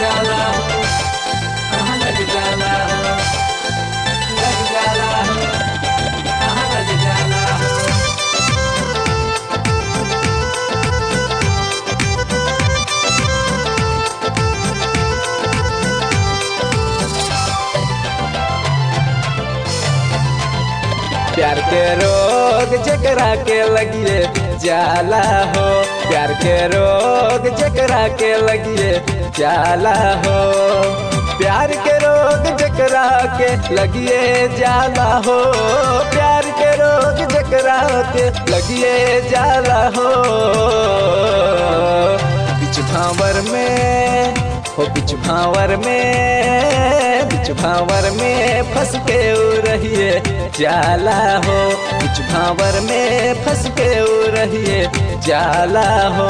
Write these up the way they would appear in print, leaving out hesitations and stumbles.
जाला हो, लग जाला हो, लग जाला हो, लग जाला हो। प्यार के रोग जकरा के लगिए जाला हो, प्यार के रोग जकरा के लगिए जाला हो, प्यार के रोग जकरा के लगिए जाला हो, प्यार के रोग जकरा के लगिए जाला हो। बिच भांवर में हो, बिच भांवर में, बिच भांवर में फंस के रहिए जाला हो, बिच भांवर में फंस के रहिए जाला हो।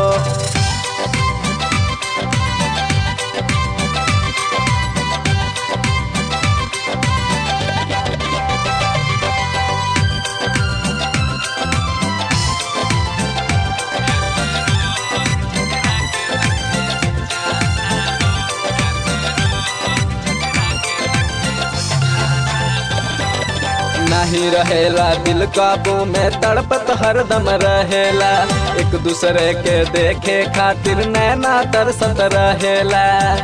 नहीं रहेला दिल काबू में, तड़पत हरदम रहेला, एक दूसरे के देखे खातिर नैना तरसत रहेला।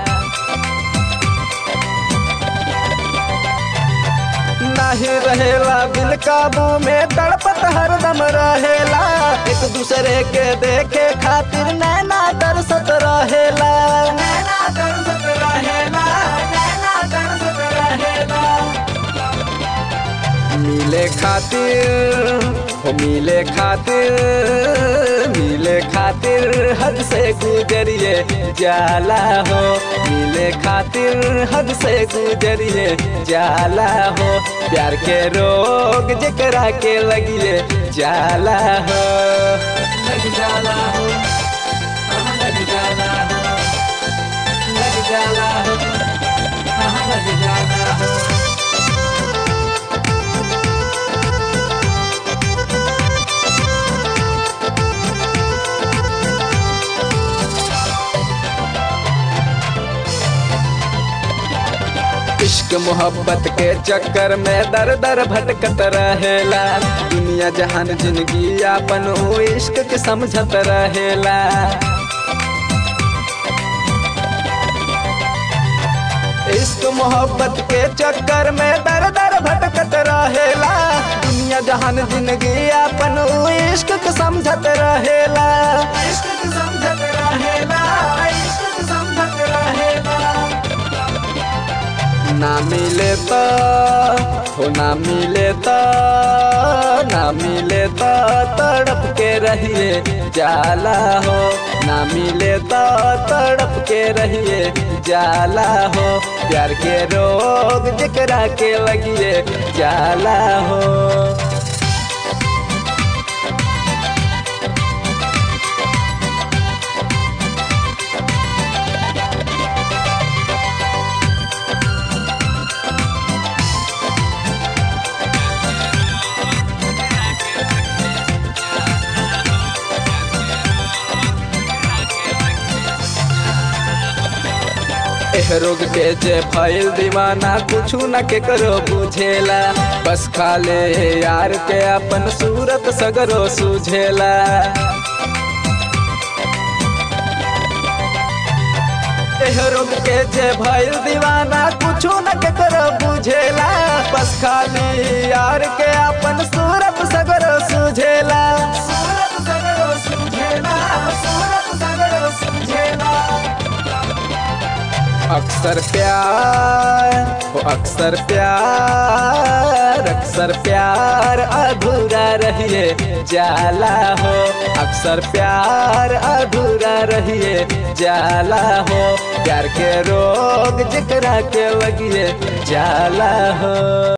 नहीं रहेला दिल काबू में, तड़पत हरदम रहेला, एक दूसरे के देखे खातिर नैना तरसत रहेला, नैना तरसत रहेला, नैना तरसत रहेला। मिले खातिर हो, मिले खातिर, मिले खातिर हद से गुजरिए जाला हो, मिले खातिर हद से गुजरिए जाला हो। प्यार के रोग जकरा के लगिए जाला हो, लग जाला हो, लग जाला हो, लग जाला हो, लग जाला हो। इश्क मोहब्बत के चक्कर में दर दर भटकत रहेला, दुनिया जहान जिंदगी आपन हो इश्क के समझत रहेला। इश्क मोहब्बत के चक्कर में दर दर भटकत रहेला, दुनिया जहान जिंदगी आपन हो इश्क के समझत रहेला, इश्क के समझत रहेला, इश्क के समझत रहेला। ना मिले तो हो, ना मिले तो, ना मिले तो तड़प के रहिए जाला हो, ना मिले तो तड़प के रहिए जाला हो। प्यार के रोग जकरा के लगिए जाला हो। एह रोग के जे भइल दीवाना कुछु न के करो बुझेला, बस खाले यार के अपन सूरत सगरो सुझेला। एह रोग के जे भइल दीवाना कुछु न के करो बुझेला, बस खाली यार के अपन सूरत सगरो सुझेला, सूरत सगरो सुझेला, सूरत सगरो सुझेला। अक्सर प्यार हो, अक्सर प्यार, अक्सर प्यार अधूरा रहिए जाला हो, अक्सर प्यार अधूरा रहिए जाला हो। प्यार के रोग जकरा के लगिए जाला हो।